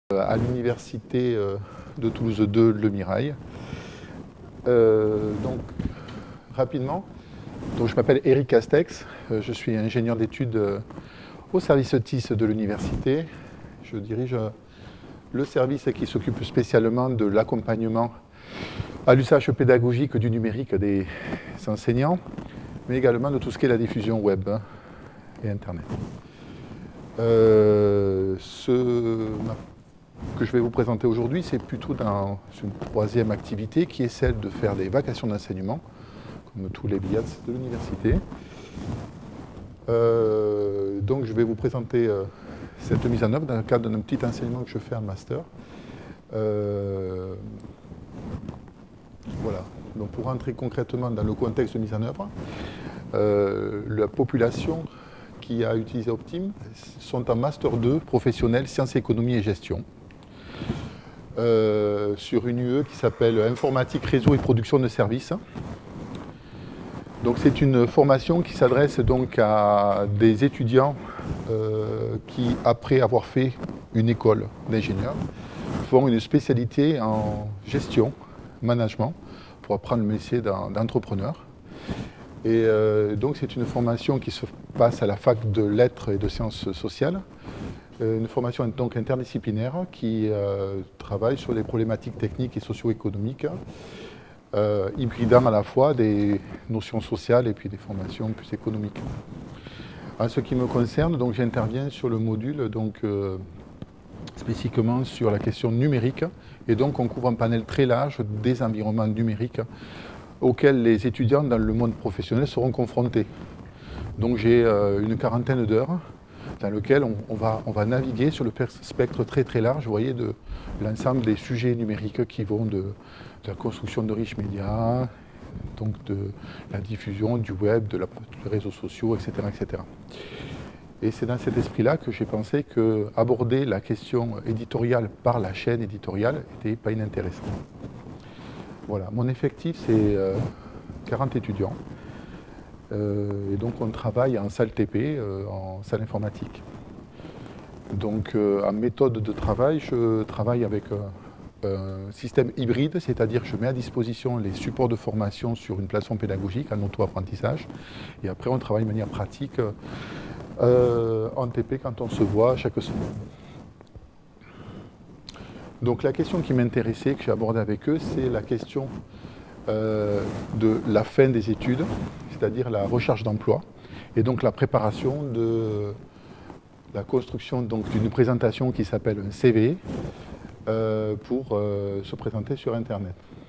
À l'université de Toulouse 2, Le Mirail. Rapidement, je m'appelle Éric Castex, je suis ingénieur d'études au service TIS de l'université. Je dirige le service qui s'occupe spécialement de l'accompagnement à l'usage pédagogique du numérique des enseignants, mais également de tout ce qui est la diffusion web et Internet. Ce que je vais vous présenter aujourd'hui, c'est plutôt dans une troisième activité qui est celle de faire des vacations d'enseignement, comme tous les BIATS de l'université. Donc je vais vous présenter cette mise en œuvre dans le cadre d'un petit enseignement que je fais en master. Voilà. Donc pour rentrer concrètement dans le contexte de mise en œuvre, la population qui a utilisé Optim sont en Master 2 professionnel Sciences, Économie et Gestion sur une UE qui s'appelle Informatique, Réseau et Production de Services. Donc c'est une formation qui s'adresse donc à des étudiants qui, après avoir fait une école d'ingénieur, font une spécialité en gestion, management, pour apprendre le métier d'entrepreneur. Et donc c'est une formation qui se passe à la fac de lettres et de sciences sociales, une formation donc interdisciplinaire qui travaille sur des problématiques techniques et socio-économiques, hybridant à la fois des notions sociales et puis des formations plus économiques. En ce qui me concerne, donc j'interviens sur le module spécifiquement sur la question numérique, et donc on couvre un panel très large des environnements numériques auxquels les étudiants dans le monde professionnel seront confrontés. Donc j'ai une quarantaine d'heures dans lesquelles on va naviguer sur le spectre très très large, vous voyez, de l'ensemble des sujets numériques qui vont de la construction de riches médias, donc de la diffusion du web, des réseaux sociaux, etc., etc. Et c'est dans cet esprit-là que j'ai pensé qu'aborder la question éditoriale par la chaîne éditoriale n'était pas inintéressant. Voilà, mon effectif c'est 40 étudiants. Et donc on travaille en salle TP, en salle informatique. Donc en méthode de travail, je travaille avec un système hybride, c'est-à-dire que je mets à disposition les supports de formation sur une plateforme pédagogique en auto-apprentissage. Et après on travaille de manière pratique en TP quand on se voit chaque semaine. Donc la question qui m'intéressait, que j'ai abordée avec eux, c'est la question de la fin des études, c'est-à-dire la recherche d'emploi, et donc la préparation de la construction d'une présentation qui s'appelle un CV pour se présenter sur Internet.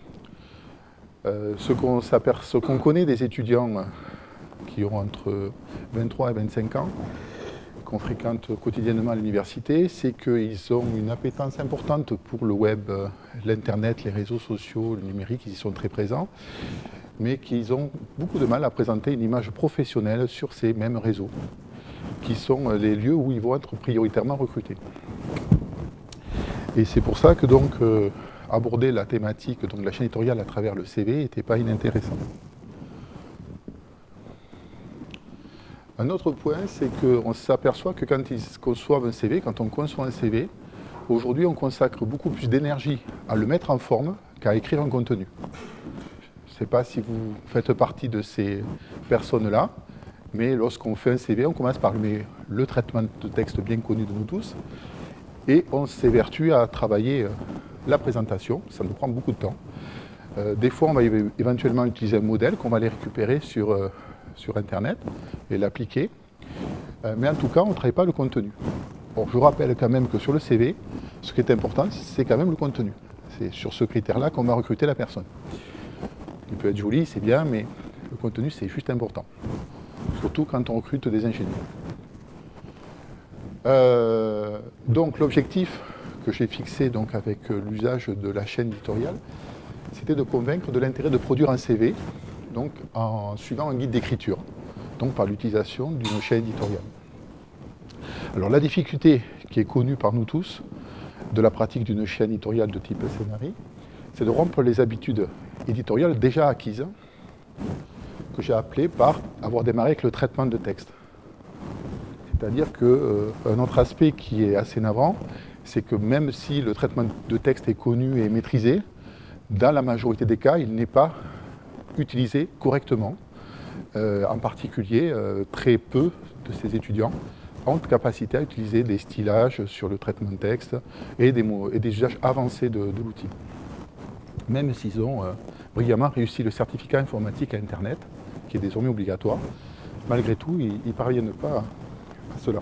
Ce qu'on connaît des étudiants qui ont entre 23 et 25 ans, qu'on fréquente quotidiennement à l'université, c'est qu'ils ont une appétence importante pour le web, l'Internet, les réseaux sociaux, le numérique, ils y sont très présents, mais qu'ils ont beaucoup de mal à présenter une image professionnelle sur ces mêmes réseaux, qui sont les lieux où ils vont être prioritairement recrutés. Et c'est pour ça que donc aborder la thématique, donc la chaîne éditoriale à travers le CV, n'était pas inintéressant. Un autre point, c'est qu'on s'aperçoit que quand ils conçoivent un CV, quand on conçoit un CV, aujourd'hui on consacre beaucoup plus d'énergie à le mettre en forme qu'à écrire un contenu. Je ne sais pas si vous faites partie de ces personnes-là, mais lorsqu'on fait un CV, on commence par le traitement de texte bien connu de nous tous, et on s'évertue à travailler la présentation, ça nous prend beaucoup de temps. Des fois, on va éventuellement utiliser un modèle qu'on va aller récupérer sur Internet et l'appliquer. Mais en tout cas, on ne travaille pas le contenu. Bon, je rappelle quand même que sur le CV, ce qui est important, c'est quand même le contenu. C'est sur ce critère-là qu'on va recruter la personne. Il peut être joli, c'est bien, mais le contenu, c'est juste important. Surtout quand on recrute des ingénieurs. Donc l'objectif que j'ai fixé donc, avec l'usage de la chaîne éditoriale, c'était de convaincre de l'intérêt de produire un CV donc en suivant un guide d'écriture, donc par l'utilisation d'une chaîne éditoriale. Alors la difficulté qui est connue par nous tous de la pratique d'une chaîne éditoriale de type Scénarii, c'est de rompre les habitudes éditoriales déjà acquises, que j'ai appelées par avoir démarré avec le traitement de texte. C'est-à-dire qu'un autre aspect qui est assez navrant, c'est que même si le traitement de texte est connu et maîtrisé, dans la majorité des cas, il n'est pas utilisé correctement. En particulier, très peu de ces étudiants ont capacité à utiliser des stylages sur le traitement de texte et des usages avancés de l'outil. Même s'ils ont brillamment réussi le certificat informatique à Internet, qui est désormais obligatoire, malgré tout, ils ne parviennent pas à cela.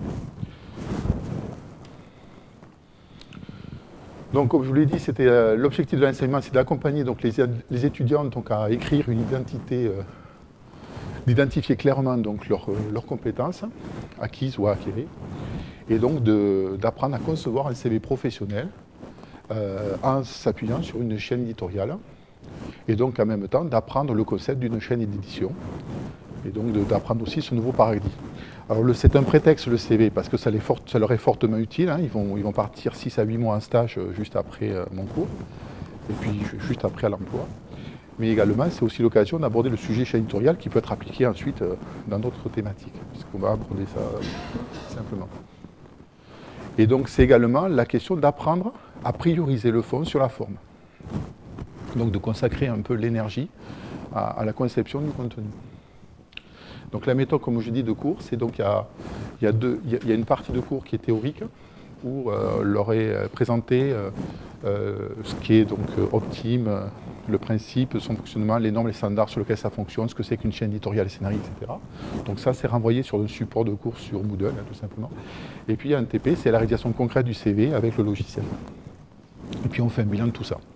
Donc, comme je vous l'ai dit, l'objectif de l'enseignement, c'est d'accompagner les étudiants donc, à écrire une identité, d'identifier clairement donc, leurs compétences, acquises ou à acquérir, et donc d'apprendre à concevoir un CV professionnel en s'appuyant sur une chaîne éditoriale, et donc en même temps d'apprendre le concept d'une chaîne d'édition, et donc d'apprendre aussi ce nouveau paradigme. Alors c'est un prétexte le CV, parce que ça leur est fortement utile, hein. Ils vont partir 6 à 8 mois en stage juste après mon cours, et puis juste après à l'emploi. Mais également, c'est aussi l'occasion d'aborder le sujet chaîne éditoriale qui peut être appliqué ensuite dans d'autres thématiques, puisqu'on va aborder ça simplement. Et donc c'est également la question d'apprendre à prioriser le fond sur la forme. Donc de consacrer un peu l'énergie à la conception du contenu. Donc la méthode, comme je dis, de cours, c'est donc il y a une partie de cours qui est théorique, où leur est présenté ce qui est donc Optime, le principe, son fonctionnement, les normes, les standards sur lesquels ça fonctionne, ce que c'est qu'une chaîne éditoriale, scénarii, etc. Donc ça, c'est renvoyé sur le support de cours sur Moodle, hein, tout simplement. Et puis il y a un TP, c'est la réalisation concrète du CV avec le logiciel. Et puis on fait un bilan de tout ça.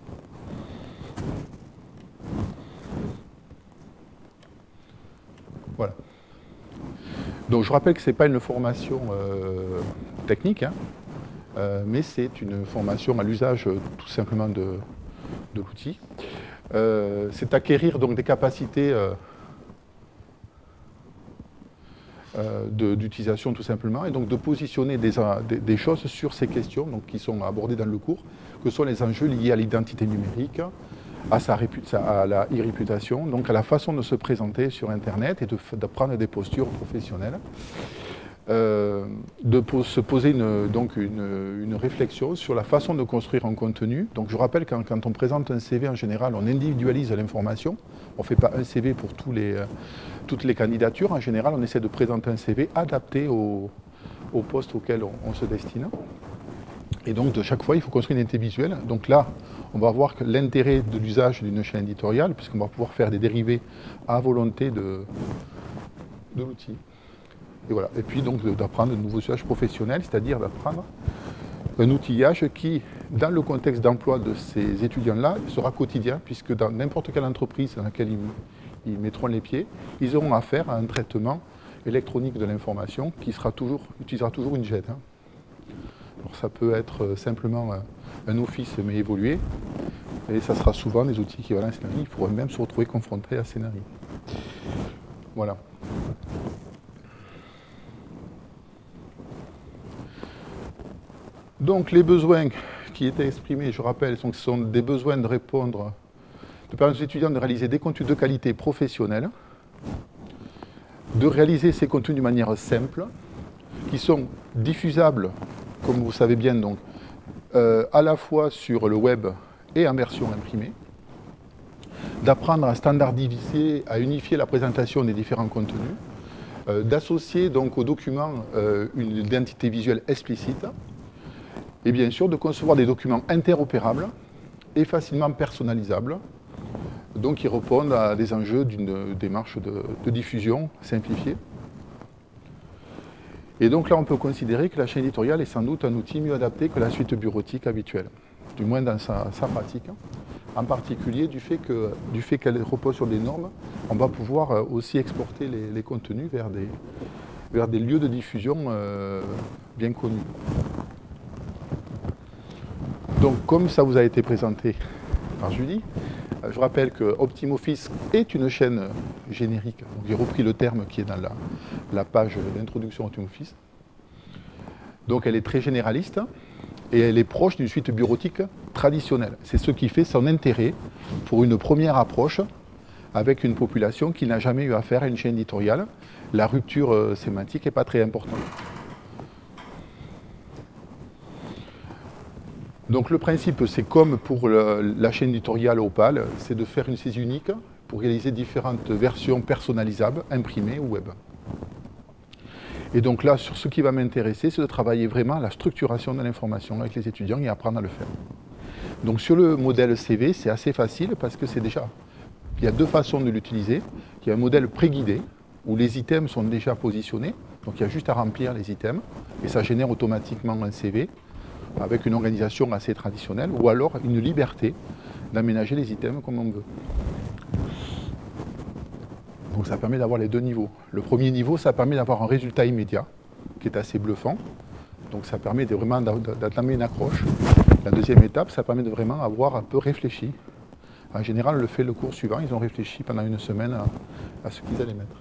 Voilà. Donc je rappelle que ce n'est pas une formation technique, hein, mais c'est une formation à l'usage tout simplement de l'outil. C'est acquérir donc des capacités d'utilisation tout simplement, et donc de positionner des choses sur ces questions donc, qui sont abordées dans le cours, que sont les enjeux liés à l'identité numérique, à la e-réputation, donc à la façon de se présenter sur Internet et de prendre des postures professionnelles. De se poser une réflexion sur la façon de construire un contenu. Donc je rappelle que quand on présente un CV en général, on individualise l'information. On ne fait pas un CV pour toutes les candidatures. En général, on essaie de présenter un CV adapté au poste auquel on se destine. Et donc de chaque fois, il faut construire une identité visuelle. Donc là, on va voir que l'intérêt de l'usage d'une chaîne éditoriale, puisqu'on va pouvoir faire des dérivés à volonté de l'outil. Et voilà. Et puis donc d'apprendre de nouveaux usages professionnels, c'est-à-dire d'apprendre un outillage qui, dans le contexte d'emploi de ces étudiants-là, sera quotidien, puisque dans n'importe quelle entreprise dans laquelle ils mettront les pieds, ils auront affaire à un traitement électronique de l'information qui utilisera toujours une JET. Hein. Alors ça peut être simplement un office mais évolué, et ça sera souvent des outils équivalents à Scénarii. Il pourrait même se retrouver confronté à Scénarii. Voilà. Donc les besoins qui étaient exprimés, je rappelle, ce sont des besoins de permettre aux étudiants de réaliser des contenus de qualité professionnelle, de réaliser ces contenus de manière simple, qui sont diffusables, comme vous savez bien, donc, à la fois sur le web et en version imprimée, d'apprendre à standardiser, à unifier la présentation des différents contenus, d'associer donc aux documents une identité visuelle explicite, et bien sûr de concevoir des documents interopérables et facilement personnalisables, donc qui répondent à des enjeux d'une démarche de diffusion simplifiée. Et donc là, on peut considérer que la chaîne éditoriale est sans doute un outil mieux adapté que la suite bureautique habituelle, du moins dans sa pratique, en particulier du fait qu'elle repose sur des normes, on va pouvoir aussi exporter les contenus vers des lieux de diffusion bien connus. Donc, comme ça vous a été présenté par Julie, je rappelle que OptimeOffice est une chaîne générique. J'ai repris le terme qui est dans la page d'introduction OptimeOffice. Donc, elle est très généraliste et elle est proche d'une suite bureautique traditionnelle. C'est ce qui fait son intérêt pour une première approche avec une population qui n'a jamais eu affaire à une chaîne éditoriale. La rupture sémantique n'est pas très importante. Donc le principe, c'est comme pour la chaîne éditoriale Opal, c'est de faire une saisie unique pour réaliser différentes versions personnalisables, imprimées ou web. Et donc là, sur ce qui va m'intéresser, c'est de travailler vraiment la structuration de l'information avec les étudiants et apprendre à le faire. Donc sur le modèle CV, c'est assez facile parce que c'est déjà... Il y a deux façons de l'utiliser. Il y a un modèle pré-guidé, où les items sont déjà positionnés. Donc il y a juste à remplir les items, et ça génère automatiquement un CV, avec une organisation assez traditionnelle, ou alors une liberté d'aménager les items comme on veut. Donc ça permet d'avoir les deux niveaux. Le premier niveau, ça permet d'avoir un résultat immédiat, qui est assez bluffant. Donc ça permet vraiment d'entamer une accroche. La deuxième étape, ça permet de vraiment avoir un peu réfléchi. En général, le cours suivant, ils ont réfléchi pendant une semaine à ce qu'ils allaient mettre.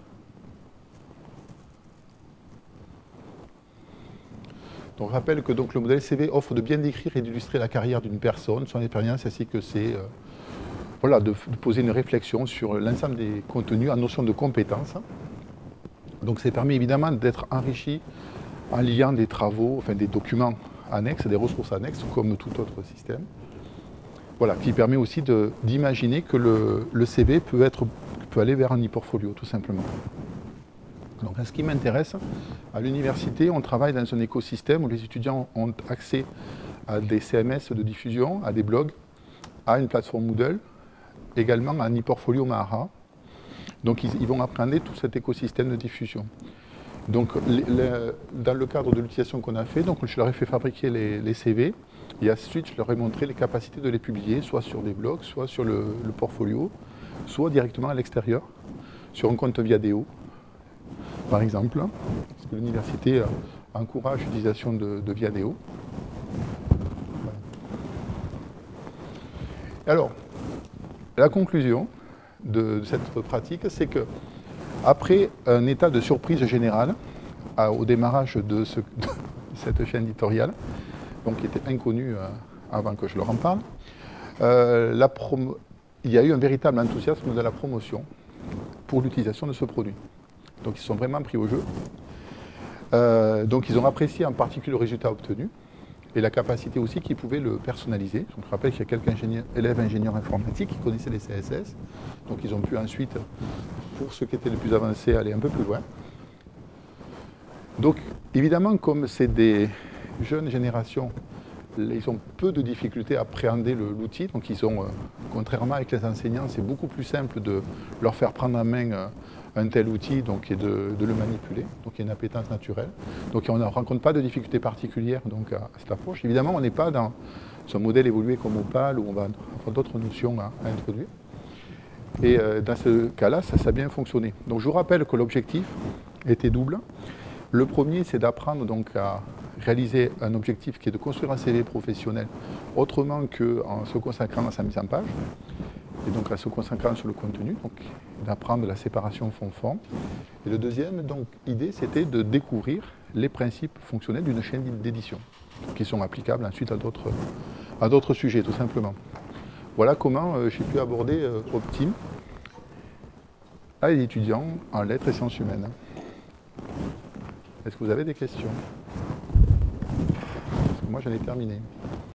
Donc je rappelle que donc, le modèle CV offre de bien décrire et d'illustrer la carrière d'une personne, son expérience, ainsi que c'est voilà, de poser une réflexion sur l'ensemble des contenus en notion de compétences. Donc ça permet évidemment d'être enrichi en liant des travaux, enfin des documents annexes, des ressources annexes, comme tout autre système. Voilà, qui permet aussi d'imaginer que le CV peut aller vers un e-portfolio, tout simplement. Donc, ce qui m'intéresse, à l'université, on travaille dans un écosystème où les étudiants ont accès à des CMS de diffusion, à des blogs, à une plateforme Moodle, également à un e-portfolio Mahara. Donc, ils vont apprendre tout cet écosystème de diffusion. Donc, dans le cadre de l'utilisation qu'on a fait, donc, je leur ai fait fabriquer les CV, et ensuite, je leur ai montré les capacités de les publier, soit sur des blogs, soit sur le portfolio, soit directement à l'extérieur, sur un compte Viadeo, par exemple, parce que l'université encourage l'utilisation de Viadeo. Voilà. Alors, la conclusion de cette pratique, c'est que après un état de surprise générale, au démarrage de cette chaîne éditoriale, donc qui était inconnue avant que je leur en parle, il y a eu un véritable enthousiasme de la promotion pour l'utilisation de ce produit. Donc ils sont vraiment pris au jeu. Donc ils ont apprécié en particulier le résultat obtenu et la capacité aussi qu'ils pouvaient le personnaliser. Donc, je rappelle qu'il y a quelques élèves ingénieurs informatiques qui connaissaient les CSS. Donc ils ont pu ensuite, pour ceux qui étaient les plus avancés, aller un peu plus loin. Donc évidemment, comme c'est des jeunes générations, ils ont peu de difficultés à appréhender l'outil. Donc ils ont, contrairement avec les enseignants, c'est beaucoup plus simple de leur faire prendre en main un tel outil donc, et de le manipuler. Donc il y a une appétence naturelle. Donc on ne rencontre pas de difficultés particulières donc, à cette approche. Évidemment, on n'est pas dans un modèle évolué comme Opal où on va avoir d'autres notions à introduire. Et dans ce cas-là, ça a bien fonctionné. Donc je vous rappelle que l'objectif était double. Le premier, c'est d'apprendre donc à réaliser un objectif qui est de construire un CV professionnel autrement qu'en se consacrant à sa mise en page, et donc en se consacrant sur le contenu, donc d'apprendre la séparation fond-forme. Et le deuxième idée, c'était de découvrir les principes fonctionnels d'une chaîne d'édition, qui sont applicables ensuite à d'autres sujets, tout simplement. Voilà comment j'ai pu aborder Optime à les étudiants en lettres et sciences humaines. Est-ce que vous avez des questions? Parce que moi, j'en ai terminé.